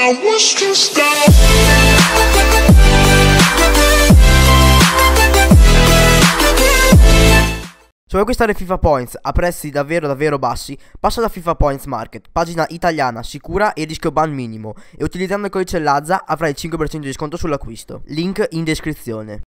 I wish to stop. Se vuoi acquistare FIFA Points a prezzi davvero bassi, passa da FIFA Points Market, pagina italiana, sicura e rischio ban minimo, e utilizzando il codice LAZZA avrai il 5% di sconto sull'acquisto. Link in descrizione.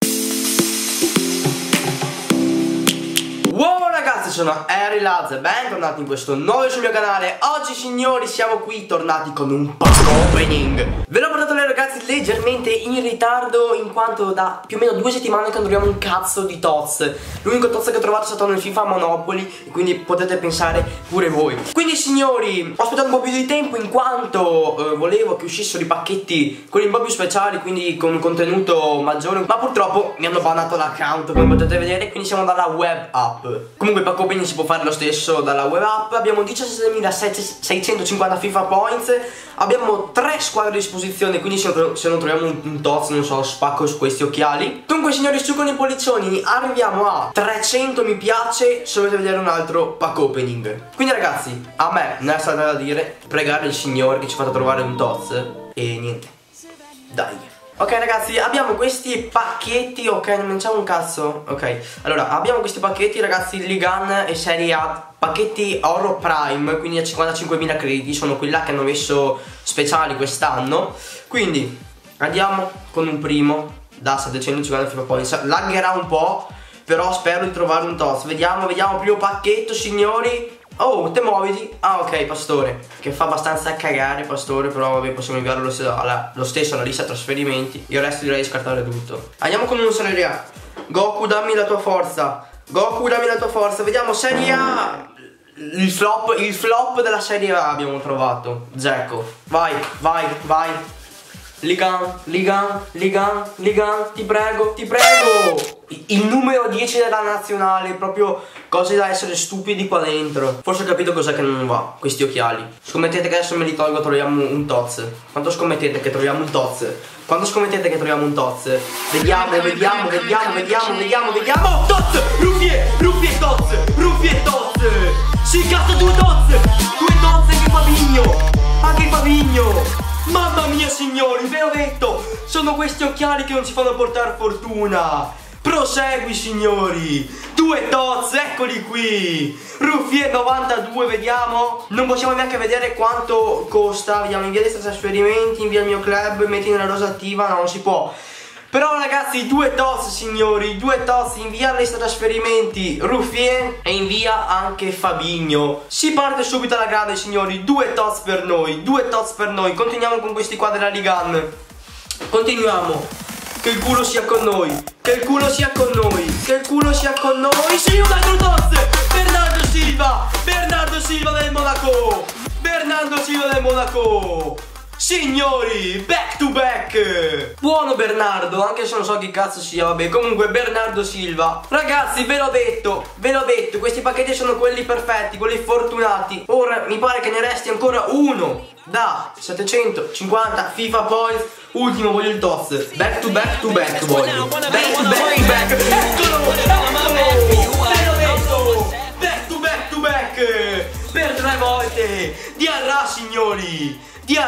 Wow ragazzi, sono Harry Lazza e bentornati in questo nuovo video sul mio canale. Oggi signori siamo qui tornati con un pack opening. Ve l'ho portato lei ragazzi leggermente in ritardo, in quanto da più o meno 2 settimane che non troviamo un cazzo di TOTS. L'unico TOTS che ho trovato è stato nel FIFA Monopoly, e quindi potete pensare pure voi. Quindi signori, ho aspettato un po' più di tempo in quanto volevo che uscissero i pacchetti, quelli un po' più speciali, quindi con un contenuto maggiore. Ma purtroppo mi hanno bannato l'account, come potete vedere, quindi siamo dalla web app. Comunque il pack opening si può fare lo stesso dalla web app. Abbiamo 17.650 FIFA Points. Abbiamo 3 squadre a disposizione, quindi se non troviamo un TOTS, non so, spacco su questi occhiali. Dunque signori, su con i pollicioni arriviamo a 300 mi piace se volete vedere un altro pack opening. Quindi ragazzi, a me non è stato da dire pregare il Signore che ci faccia trovare un TOTS. E niente, dai. Ok ragazzi, abbiamo questi pacchetti. Ok, non c'è un cazzo. Ok, allora abbiamo questi pacchetti ragazzi, Ligan e Serie A, pacchetti Oro Prime, quindi a 55.000 crediti. Sono quelli là che hanno messo speciali quest'anno. Quindi andiamo con un primo da 750 FIFA Points. Laggerà un po', però spero di trovare un TOTS. Vediamo, primo pacchetto signori. Oh, te muoviti. Ah ok, Pastore, che fa abbastanza cagare Pastore, però vabbè, possiamo inviarlo lo stesso alla lista trasferimenti. Io resto direi di scartare tutto. Andiamo con un Serie A. Goku, dammi la tua forza. Goku, dammi la tua forza. Vediamo Serie A. Il flop della Serie A abbiamo trovato. Dzeko. Vai. Ligan, ti prego. Il numero 10 della nazionale, proprio cose da essere stupidi qua dentro. Forse ho capito cos'è che non va, questi occhiali. Scommettete che adesso me li tolgo, troviamo un TOTS. Quanto scommettete che troviamo un TOTS? Quanto scommettete che troviamo un TOTS? Vediamo. TOTS! Ruffie TOTS! Si cazzo 2 TOTS! 2 TOTS anche Fabinho! Mamma mia signori, ve l'ho detto, sono questi occhiali che non ci fanno portare fortuna. Prosegui signori, 2 TOTS, eccoli qui. Ruffie 92, vediamo. Non possiamo neanche vedere quanto costa. Vediamo, invia lista trasferimenti, invia il mio club, metti nella rosa attiva. No, non si può. Però ragazzi, 2 TOTS signori, 2 TOTS, invia la lista trasferimenti Ruffie e invia anche Fabinho. Si parte subito alla grande signori, 2 TOTS per noi, Continuiamo con questi qua della Ligan. Continuiamo. Che il culo sia con noi, Sì, un altro TOTS. Bernardo Silva del Monaco. Signori, back to back. Buono Bernardo, anche se non so chi cazzo sia, vabbè. Comunque Bernardo Silva. Ragazzi, ve l'ho detto, questi pacchetti sono quelli perfetti, quelli fortunati. Ora mi pare che ne resti ancora uno da 750 FIFA Points. Ultimo, voglio il TOTS. Back to back voglio. Back to back. Eccolo. Back to back. Per 3 volte. Diarra signori.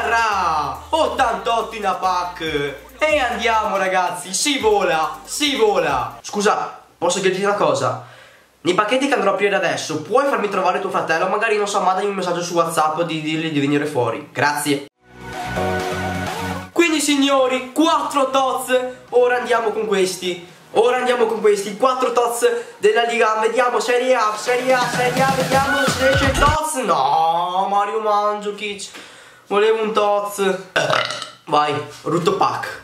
88 in a pack. E andiamo ragazzi, si vola. Scusa, posso chiederti una cosa? Nei pacchetti che andrò a aprire adesso, puoi farmi trovare tuo fratello? Magari, non so, mandami un messaggio su WhatsApp di dirgli di venire fuori. Grazie. Quindi signori, 4 TOTS. Ora andiamo con questi. 4 TOTS della Liga. Vediamo Serie A, vediamo se c'è TOTS. No, Mario Mandzukic. Volevo un TOTS. Vai, Ruto Pack,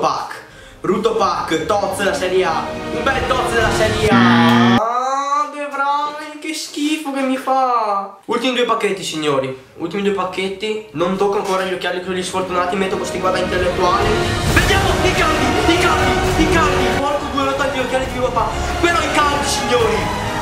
TOTS della Serie A. Un bel TOTS della Serie A. Ah, De Vrij, che schifo che mi fa. Ultimi 2 pacchetti signori, non tocco ancora gli occhiali quelli sfortunati, metto questi qua da intellettuale. Vediamo Icardi. Porco 2, ho tanti occhiali di papà. Però Icardi signori,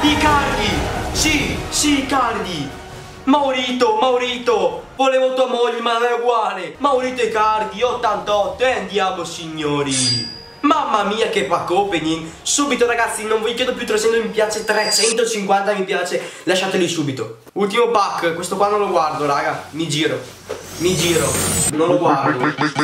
sì, Icardi. Maurito, volevo tua moglie ma non è uguale. Maurito Icardi, 88, e andiamo signori. Mamma mia che pack opening. Subito ragazzi, non vi chiedo più 300 mi piace, 350 mi piace. Lasciateli subito. Ultimo pack, questo qua non lo guardo raga, mi giro. mi giro, non lo guardo.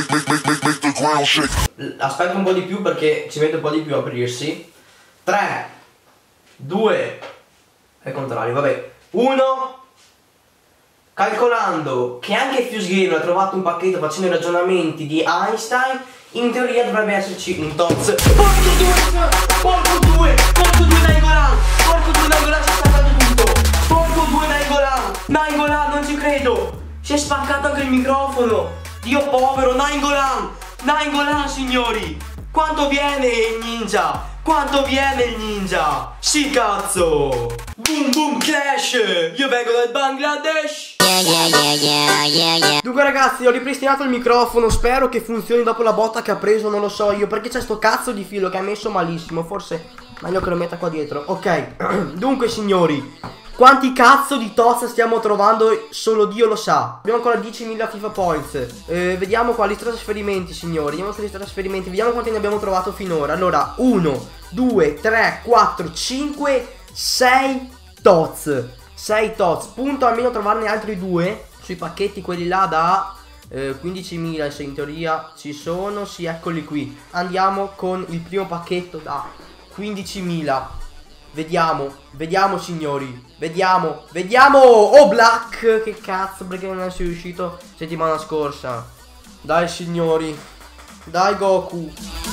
Aspetta un po' di più perché ci mette un po' di più a aprirsi. 3, 2, è il contrario, vabbè. 1. Calcolando che anche Fuse Gamer ha trovato un pacchetto facendo i ragionamenti di Einstein, in teoria dovrebbe esserci un TOTS. Porco 2 Nainggolan, porco 2 Nainggolan, si è spaccato tutto. Porco 2 Nainggolan, non ci credo. Si è spaccato anche il microfono. Dio povero, Nainggolan signori. Quanto viene il ninja? Quanto viene il ninja? Sì cazzo. Boom boom clash. Io vengo dal Bangladesh. Dunque ragazzi, ho ripristinato il microfono. Spero che funzioni dopo la botta che ha preso. Non lo so io, perché c'è sto cazzo di filo che ha messo malissimo. Forse meglio che lo metta qua dietro. Ok. Dunque signori, quanti cazzo di TOTS stiamo trovando? Solo Dio lo sa. Abbiamo ancora 10.000 FIFA points. Vediamo qua lista trasferimenti signori. Vediamo questa lista trasferimenti. Vediamo quanti ne abbiamo trovato finora. Allora 1, 2, 3, 4, 5, 6 TOTS. 6 TOTS. Punto almeno trovarne altri 2 sui pacchetti quelli là da 15.000. Se in teoria ci sono. Sì, eccoli qui. Andiamo con il primo pacchetto da 15.000. Vediamo signori. Vediamo. Oh Black. Che cazzo, perché non sei uscito settimana scorsa. Dai signori. Dai Goku.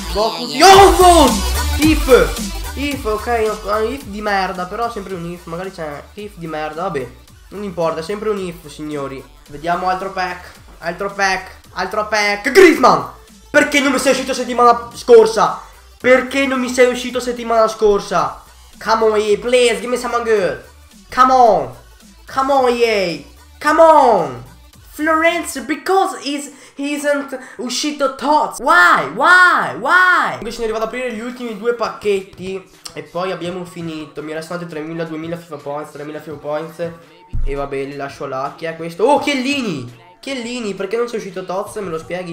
If, ok, if di merda. Però sempre un if. Magari c'è if di merda, vabbè. Non importa, sempre un if signori. Vediamo altro pack. Griezmann. Perché non mi sei uscito settimana scorsa? Come on, EA, please, give me someone good. Come on, EA. Come on. Florence, because he isn't uscito TOTS. Why? Quindi signori, vado ad aprire gli ultimi 2 pacchetti e poi abbiamo finito. Mi restano altri 3.000, 2.000 FIFA points, 3.000 FIFA points. E vabbè, li lascio là. Chi è questo? Oh, Chiellini, perché non sei uscito TOTS? Me lo spieghi?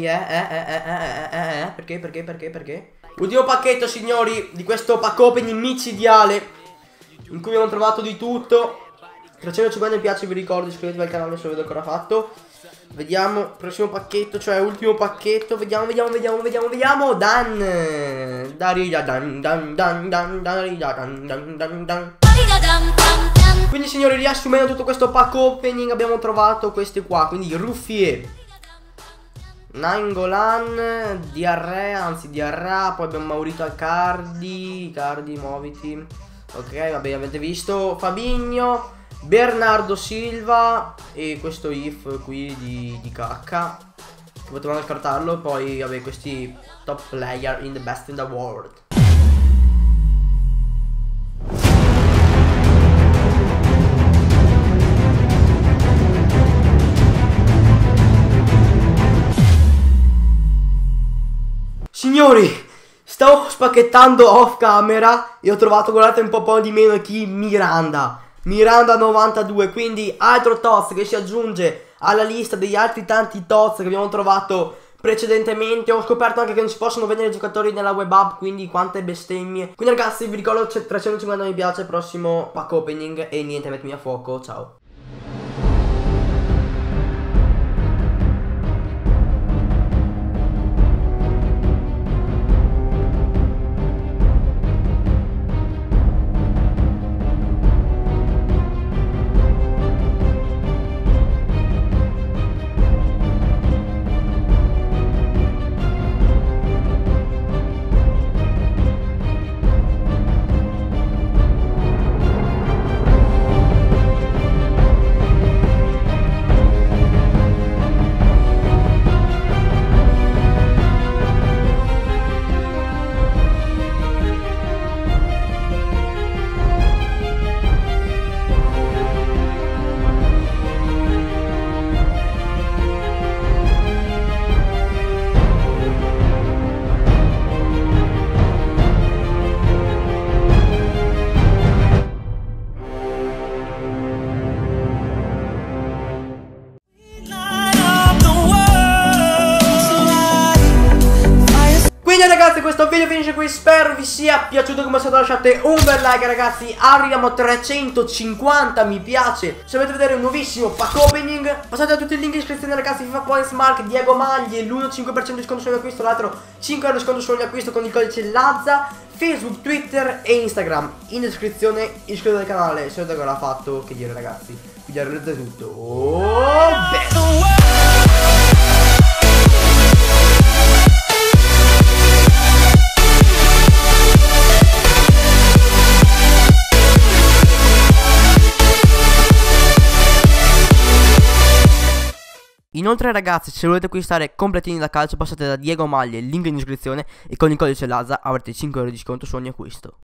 Perché? Ultimo pacchetto signori di questo pack opening micidiale, in cui abbiamo trovato di tutto. 350 mi piace, vi ricordo, iscrivetevi al canale se lo avete ancora fatto. Vediamo, prossimo pacchetto, cioè ultimo pacchetto. Vediamo. Quindi signori, riassumendo tutto questo pack opening, abbiamo trovato questi qua. Quindi Ruffier, Nainggolan, Diarra, poi abbiamo Maurito Icardi, muoviti. Ok, vabbè, avete visto. Fabinho, Bernardo Silva e questo if qui di cacca. Potevamo scartarlo. Poi vabbè, questi top player in the best in the world. Signori, stavo spacchettando off camera e ho trovato, guardate un po' di meno chi, Miranda 92, quindi altro TOTS che si aggiunge alla lista degli altri tanti TOTS che abbiamo trovato precedentemente. Ho scoperto anche che non si possono vedere i giocatori nella web app, quindi quante bestemmie. Quindi ragazzi, vi ricordo, c'è 350 mi piace al prossimo pack opening. E niente, mettimi a fuoco, ciao. video finisce qui, spero vi sia piaciuto. Come al solito lasciate un bel like ragazzi. Arriviamo a 350 mi piace. Se volete vedere un nuovissimo pack opening, passate a tutti i link in iscrizione ragazzi. FIFA Points Mark, Diego Maglie, l'1 5% di sconto sull'acquisto, l'altro 5 euro di sconto sull'acquisto con il codice Lazza. Facebook, Twitter e Instagram in descrizione. Iscrivetevi al canale se avete ancora fatto. Che dire ragazzi, vi avrete tutto. Oh, Inoltre ragazzi, se volete acquistare completini da calcio passate da Diego Maglie, link in descrizione, e con il codice Lazza avrete 5 euro di sconto su ogni acquisto.